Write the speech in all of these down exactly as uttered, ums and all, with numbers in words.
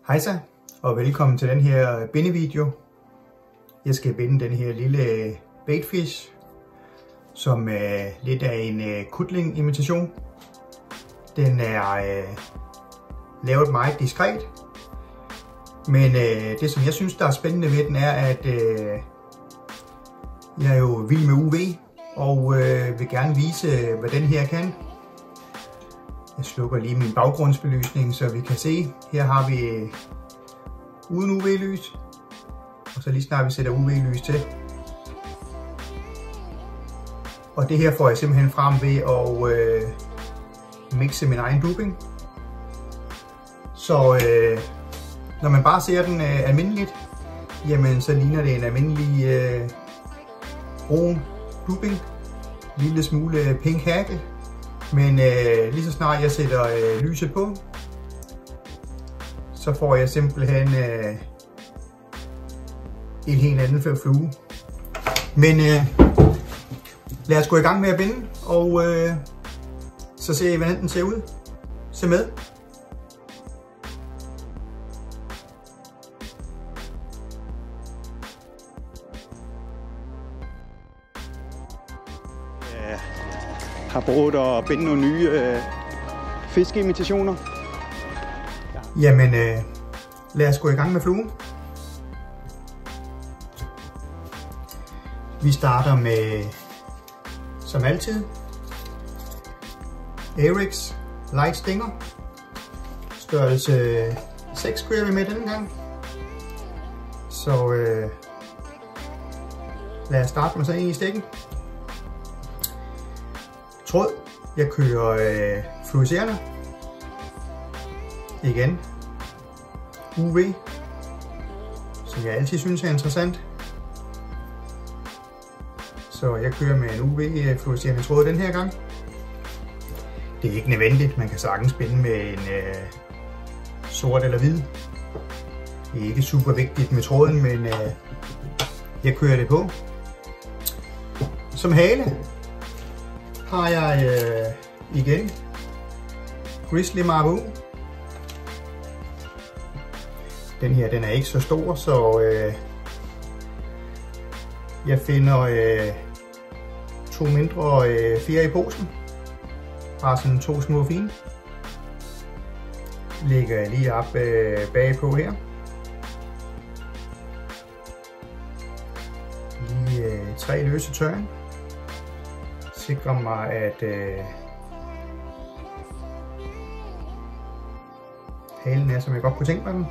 Hejsa og velkommen til den her bindevideo. Jeg skal binde den her lille baitfish, som er lidt af en uh, kutling imitation. Den er uh, lavet meget diskret, men uh, det som jeg synes der er spændende ved den er, at uh, jeg er jo vild med U V og uh, vil gerne vise hvad den her kan. Jeg slukker lige min baggrundsbelysning, så vi kan se. Her har vi uden U V-lys, og så lige snart vi sætter U V-lys til. Og det her får jeg simpelthen frem ved at øh, mixe min egen duping. Så øh, når man bare ser den øh, almindeligt, jamen så ligner det en almindelig øh, brun duping. Lille smule pink hakke. Men øh, lige så snart jeg sætter øh, lyset på, så får jeg simpelthen øh, en helt anden flue. Men øh, lad os gå i gang med at binde, og øh, så ser I, hvordan den ser ud. Se med. Har prøvet at binde nogle nye øh, fiskeimitationer. Ja. Jamen, øh, lad os gå i gang med fluen. Vi starter med, som altid, Ahrex Light Stinger. Størrelse seks kører vi med denne gang. Så øh, lad os starte med sådan en i stikken. Tråd. Jeg kører øh, fluorescerende. Igen. U V. Som jeg altid synes er interessant. Så jeg kører med en U V fluorescerende tråd den her gang. Det er ikke nødvendigt. Man kan sagtens binde med en øh, sort eller hvid. Det er ikke super vigtigt med tråden, men øh, jeg kører det på. Som hale har jeg øh, igen Grizzly Marabou. Den her den er ikke så stor, så øh, jeg finder øh, to mindre øh, fjer i posen. Bare sådan to små fine. Lægger jeg lige op øh, bagpå her. Lige øh, tre løse tørn. Sikrer mig, at øh, halen er, som jeg godt kunne tænke mig den.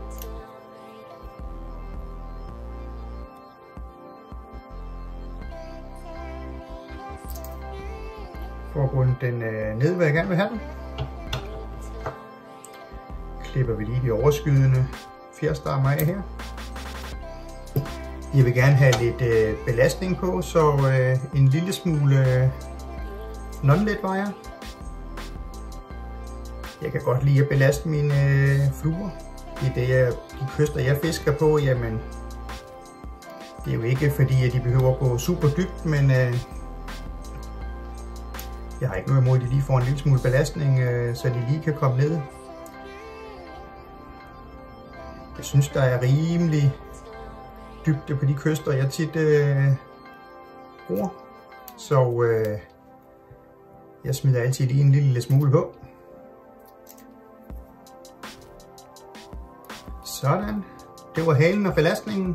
For at runde den øh, ned, hvad jeg gerne vil have den. Klipper vi lige de overskydende fjerstammer af her. Jeg vil gerne have lidt øh, belastning på, så øh, en lille smule øh, non-let wire. Jeg kan godt lide at belaste mine øh, fluer. I det, jeg, de kyster jeg fisker på, jamen det er jo ikke fordi at de behøver at gå super dybt, men øh, jeg har ikke noget imod at de lige får en lille smule belastning, øh, så de lige kan komme ned. Jeg synes der er rimelig dybde på de kyster jeg tit øh, bruger, så øh, jeg smider altid lige en lille smule på. Sådan, det var halen og belastningen.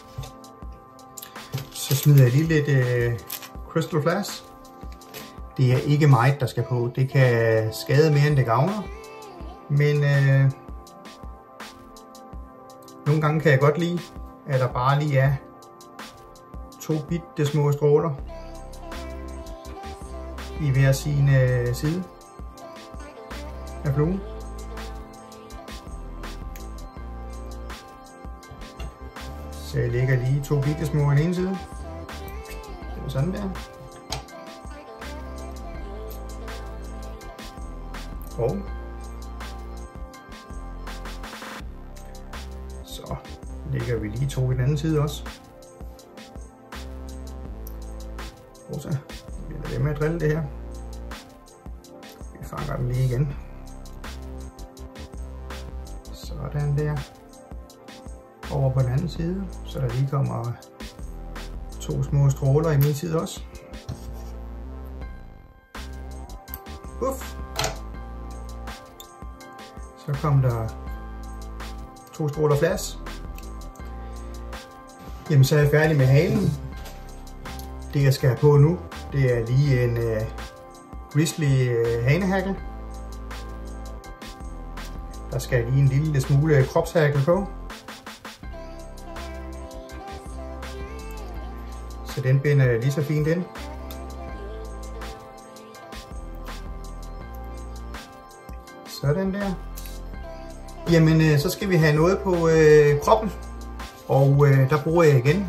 Så smider jeg lige lidt øh, Crystal Flash. Det er ikke meget der skal på, det kan skade mere end det gavner, men øh, nogle gange kan jeg godt lide at der bare lige er to bitte små stråler i hver sin øh, side af fluen. Så jeg lægger lige to bitte små i den ene side. Sådan der. Og så lægger vi lige to i den anden side også. Og så bliver det med at drille det her. Vi fanger den lige igen. Sådan der. Over på den anden side, så der lige kommer to små stråler i min side også. Uff. Så kom der to stråler flas. Jamen så er jeg færdig med halen. Det jeg skal have på nu, det er lige en uh, Grizzly uh, hanehagel. Der skal lige en lille smule kropshagel på. Så den binder lige så fint ind. Sådan der. Jamen øh, så skal vi have noget på øh, kroppen. Og øh, der bruger jeg igen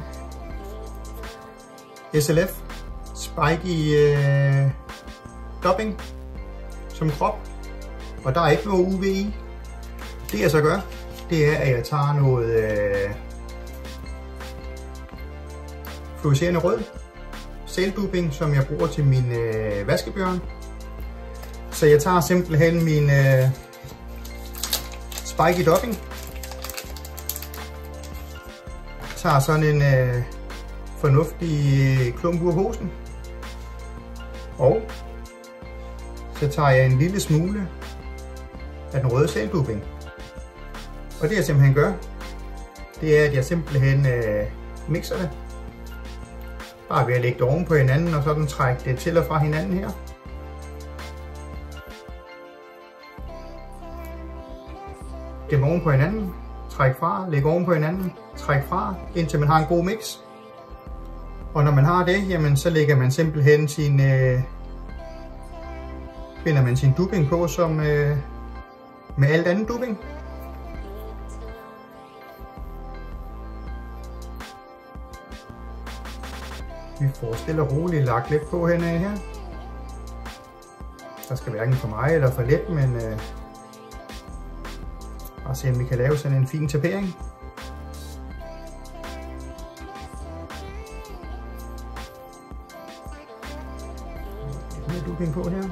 S L F Spiky øh, Dubbing som krop. Og der er ikke noget U V i. Det jeg så gør, det er at jeg tager noget øh, fluorescerende rød sældubing, som jeg bruger til min øh, vaskebjørn. Så jeg tager simpelthen min øh, Spiky Dubbing, tager sådan en øh, fornuftig klump ud af posen, og så tager jeg en lille smule af den røde sældubing. Og det jeg simpelthen gør, det er at jeg simpelthen øh, mixer det. Bare ved at lægge det oven på hinanden og sådan trække det til og fra hinanden her. Gem oven på hinanden, træk fra, læg oven på hinanden, træk fra, indtil man har en god mix. Og når man har det, jamen så lægger man simpelthen sin, øh, binder man sin dubbing på som øh, med alt andet dubbing. Vi får stille og roligt lagt lidt på henne her. Der skal hverken for meget eller for let, men øh, bare se om vi kan lave sådan en fin tapering. Lidt mere dubbing på her.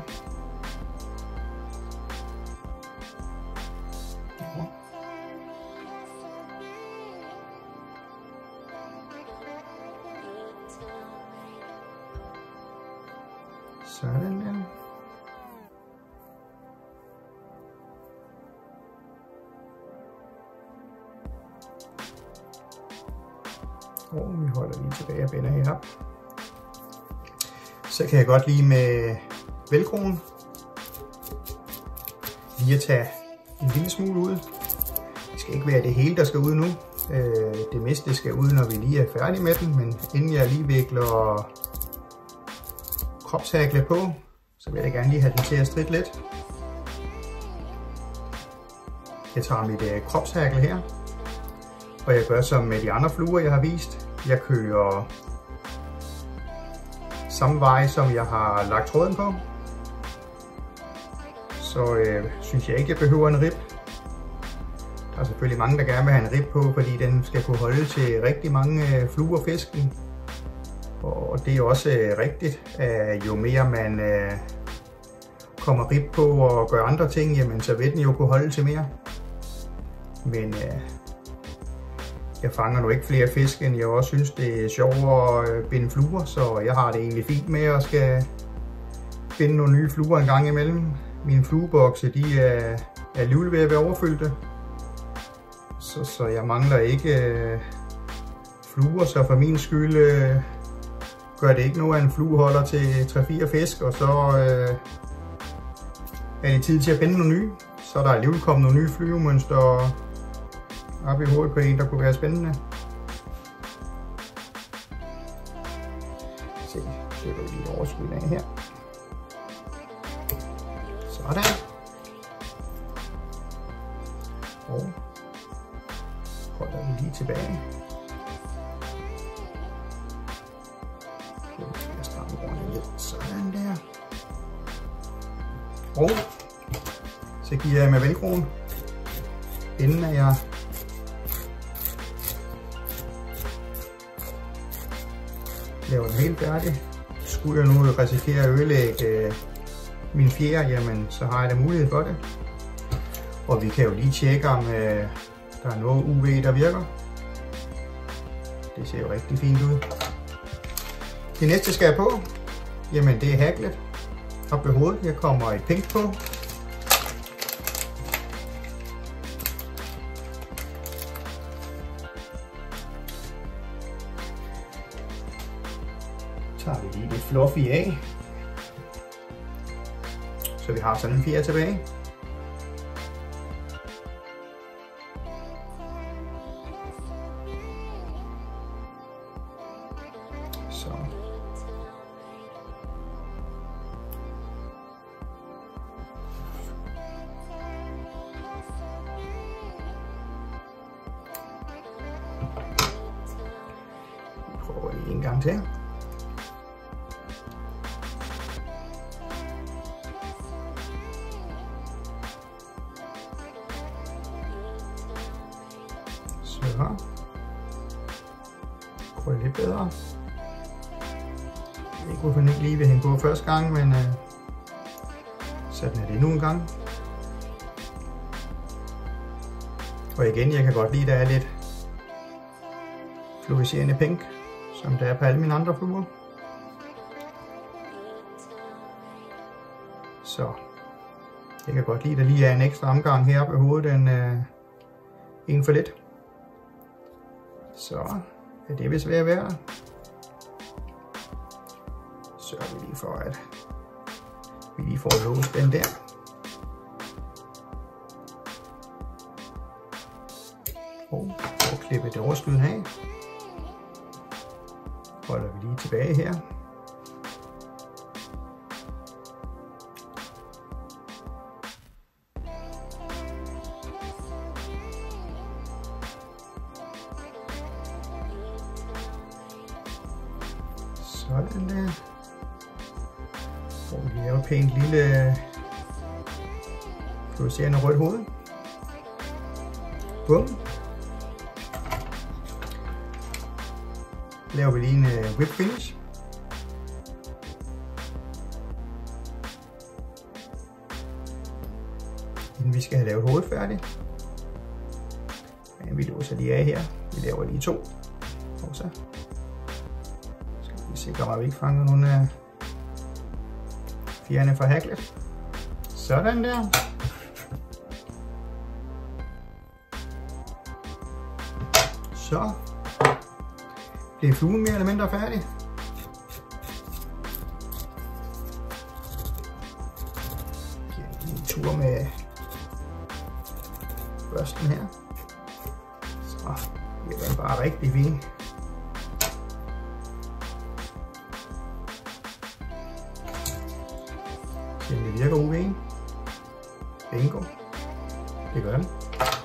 Sådan der. Og vi holder lige tilbage og binder her op. Så kan jeg godt lide med velcroen lige at tage en lille smule ud. Det skal ikke være det hele, der skal ud nu. Det meste skal ud, når vi lige er færdige med den, men inden jeg lige vikler kropshagel på, så vil jeg gerne lige have den til at stritte lidt. Jeg tager mit øh, kropshagel her, og jeg gør som med de andre fluer, jeg har vist. Jeg kører samme vej, som jeg har lagt tråden på. Så øh, synes jeg ikke, jeg behøver en rib. Der er selvfølgelig mange, der gerne vil have en rib på, fordi den skal kunne holde til rigtig mange øh, fluer og fisken. Og det er også øh, rigtigt, at jo mere man øh, kommer rib på og gør andre ting, jamen, så vil den jo kunne holde til mere. Men øh, jeg fanger nu ikke flere fisk, end jeg også synes, det er sjovere at binde fluer, så jeg har det egentlig fint med at skal binde nogle nye fluer en gang imellem. Mine fluebokse, de er, er alligevel ved at være overfyldte, så, så jeg mangler ikke øh, fluer, så for min skyld øh, gør det ikke noget, at en flue holder til tre fire fisk, og så øh, er det tid til at binde nogle nye. Så er der alligevel kommet nogle nye flyvemønstre op i hovedet på en, der kunne være spændende. Se, så er det lige overskud af her. Sådan. Og holder vi lige tilbage. Jeg strammer ordentligt lidt. Sådan der. Og så giver jeg med velcroen, inden at jeg laver den helt færdig. Skulle jeg nu risikere at ødelægge øh, min fjer, jamen så har jeg da mulighed for det. Og vi kan jo lige tjekke, om, øh, Der er noget U V, der virker. Det ser jo rigtig fint ud. Det næste skal jeg på, jamen det er haglet op ved hovedet. Her kommer et pink på. Så tager vi lige det fluffy af, så vi har sådan en fjer tilbage. Så. Vi prøver lige en gang til. Så. Prøv lidt bedre. Jeg kunne ikke lige vil hænge på første gang, men øh, sådan er det nu en gang. Og igen, jeg kan godt lide, at der er lidt fluorescerende pink, som der er på alle mine andre fluer. Så jeg kan godt lide, at der lige er en ekstra omgang heroppe i hovedet, end øh, en for lidt. Så er det vist ved at være. Sørger vi lige for, at vi lige får låst den der. Og får klippet det overskud af. Holder vi lige tilbage her. Sådan der. Så vi laver et pænt lille fluorescerende rødt hoved. Bum. Laver vi lige en uh, whip finish. Inden vi skal have lavet hovedet færdigt. Men vi låser lige af her. Vi laver lige to. Og så skal vi sikre, at vi ikke fanger nogle af fjerne fra haglet. Sådan der. Så bliver fluen mere eller mindre færdig. Giver en tur med børsten her. Så bliver den bare rigtig fin. Se om det virker U V'en. Bingo. Det gør den.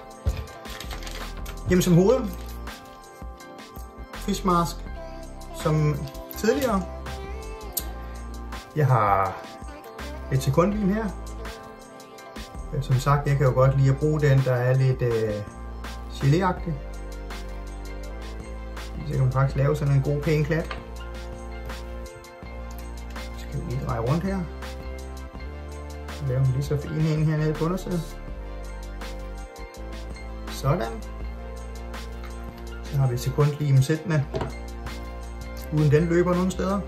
Jamen som hoved. Fish mask som tidligere. Jeg har et sekundlim her. Som sagt, jeg kan jo godt lide at bruge den, der er lidt øh, gelé-agtig. Så kan man faktisk lave sådan en god pæn klat. Så skal vi lige dreje rundt her. Lave en lige så fin en hernede på undersiden. Sådan. Så har vi sekundlimen siddende, uden den løber nogen steder.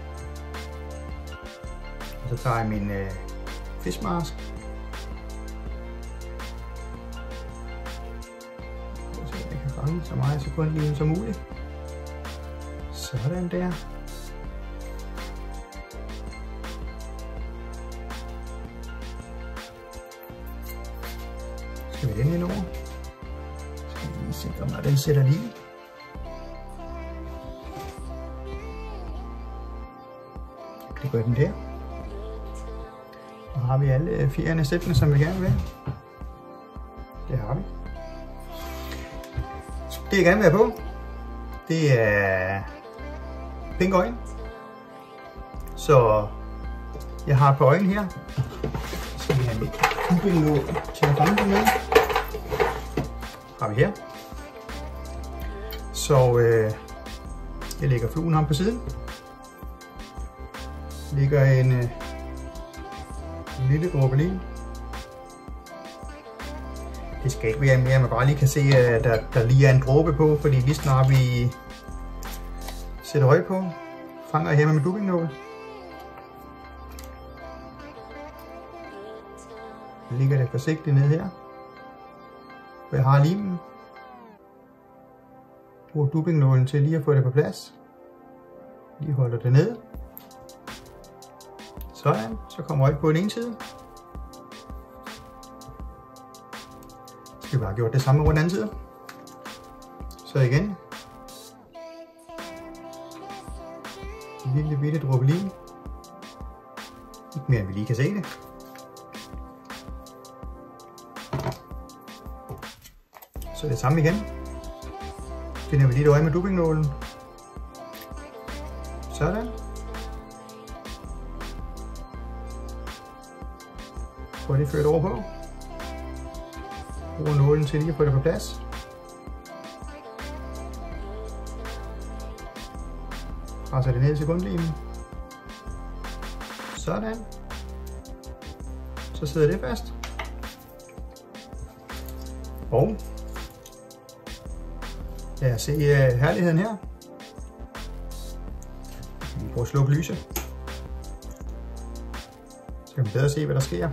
Og så tager jeg min øh, fish mask. Og så jeg kan fange så meget sekundlimen som muligt. Sådan der. Skal vi den ind over? Skal vi lige sikre mig, at den sætter lige. Det gør den der. Og har vi alle fjerne sættene, som vi gerne vil. Det har vi. Det jeg gerne vil have på, det er pink øjne. Så jeg har et par øjne her. Så skal vi have lidt kubinglåg til at fange dem med. Har vi her. Så øh, jeg lægger fluen ham på siden. Ligger en, øh, en lille dråbe lin. Det skal ikke være mere, man bare lige kan se, at der, der lige er en dråbe på, fordi lige snart vi sætter højt på, fanger jeg her med dubbingnål. Jeg lægger det forsigtigt ned her, hvor jeg har limen. Bruger dubbingnålen til lige at få det på plads. Lige holder det ned. Sådan, så kommer højt på den ene side. Så skal vi bare have gjort det samme over den anden side. Så igen. En lille bitte dråbe lim. Ikke mere end vi lige kan se det. Så det samme igen. Finder vi lige et øje med dubbingnålen. Sådan. Får det ført over på. Bruger nålen til lige at få det på plads. Presser det ned i sekundlimen. Sådan. Så sidder det fast. Og lad os se uh, herligheden her. Vi prøver at slukke lyset. Så kan vi bedre se, hvad der sker.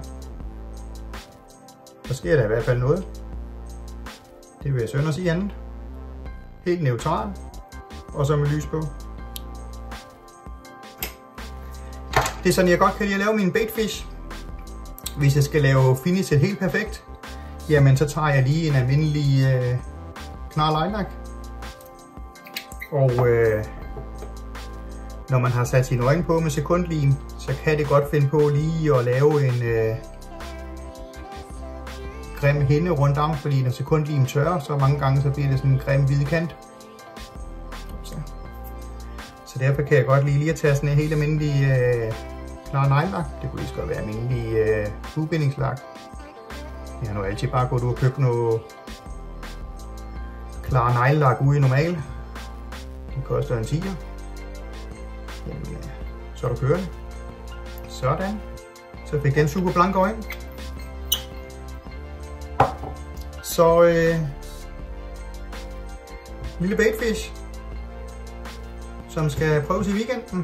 Der sker der i hvert fald noget. Det vil jeg sønde at sige andet. Helt neutral. Og så med lys på. Det er sådan, jeg godt kan lide at lave mine baitfish. Hvis jeg skal lave finishet helt perfekt, jamen så tager jeg lige en almindelig øh, knar lilac. Og øh, når man har sat sine øjne på med sekundlim, så kan det godt finde på lige at lave en øh, grim hinde rundt om, fordi når sekundlim tørrer, så mange gange så bliver det sådan en grim hvid kant. Så. så derfor kan jeg godt lige, lige at tage sådan en helt almindelig øh, klar nejlak. Det kunne lige så godt være almindelig øh, udbindingslak. Jeg har nu altid bare gået ud og købt noget klar nejlak ude i normal. Det koster en tiger. Jamen, øh, så er du kørende. Sådan. Så fik den super blanke øjne. Så øh, lille baitfish, som skal prøves i weekenden.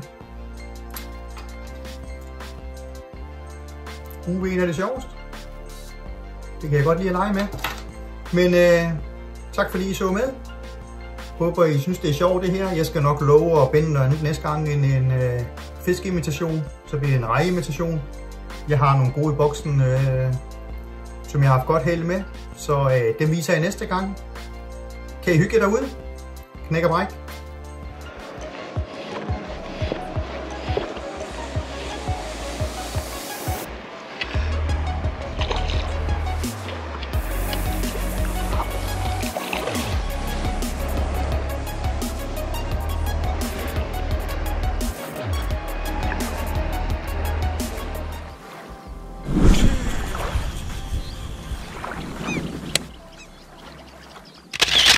U V'en er det sjovest. Det kan jeg godt lide at lege med. Men øh, tak fordi I så med. Håber I synes det er sjovt det her. Jeg skal nok love at binde noget andet næste gang end en øh, fiskeimitation. Så bliver det en rejeimitation. Jeg har nogle gode i boksen, øh, som jeg har haft godt held med. Så øh, dem viser jeg næste gang. Kan I hygge jer derude? Knæk og bræk.